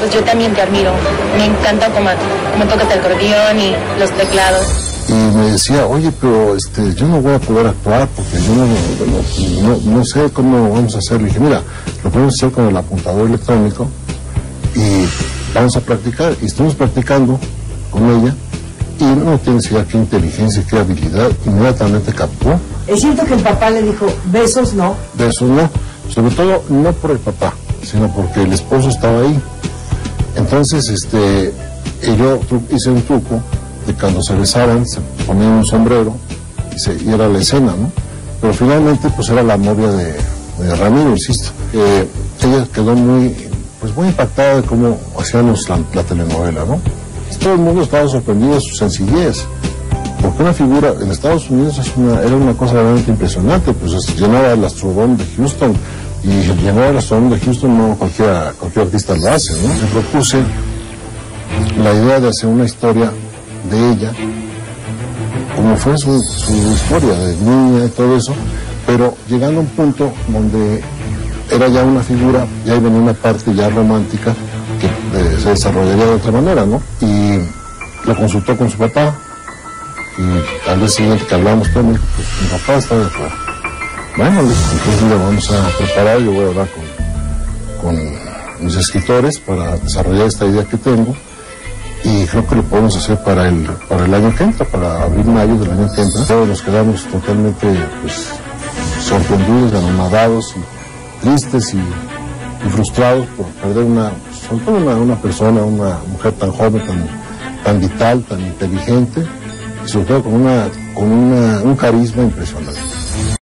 pues yo también te admiro. Me encanta cómo tocas el acordeón y los teclados. Y me decía, oye, pero yo no voy a poder actuar porque yo no sé cómo vamos a hacer. Le dije, mira, lo podemos hacer con el apuntador electrónico y vamos a practicar. Y estamos practicando con ella y no tienes idea qué inteligencia y qué habilidad. Inmediatamente captó. Es cierto que el papá le dijo, besos no. Besos no, sobre todo no por el papá, sino porque el esposo estaba ahí. Entonces, yo hice un truco de cuando se besaban, se ponían un sombrero y era la escena, ¿no? Pero finalmente, pues era la novia de Ramiro, insisto. Ella quedó muy impactada de cómo hacíamos la telenovela, ¿no? Todo el mundo estaba sorprendido de su sencillez, porque una figura en Estados Unidos era una cosa realmente impresionante, pues llenaba el Astrodome de Houston, y llenar el Astrodome de Houston no cualquier artista lo hace, ¿no? Me propuse la idea de hacer una historia de ella, como fue su historia de niña y todo eso, pero llegando a un punto donde era ya una figura, ya venía una parte ya romántica que se desarrollaría de otra manera, ¿no? Y lo consultó con su papá, y al día siguiente que hablamos todo, me dijo, pues mi papá está de acuerdo. Bueno, entonces le vamos a preparar, yo voy a hablar con mis escritores para desarrollar esta idea que tengo. Y creo que lo podemos hacer para el año que entra, para abril, mayo del año que entra. Todos nos quedamos totalmente sorprendidos, anonadados, y tristes y frustrados por perder sobre todo una persona, una mujer tan joven, tan vital, tan inteligente, y sobre todo con un carisma impresionante.